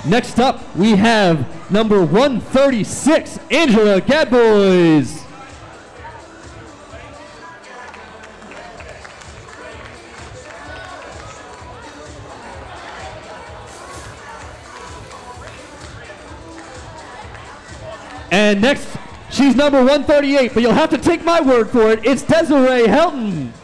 Next up, we have number 136, Angela Gadbois. And next, she's number 138, but you'll have to take my word for it. It's Desiree Helton.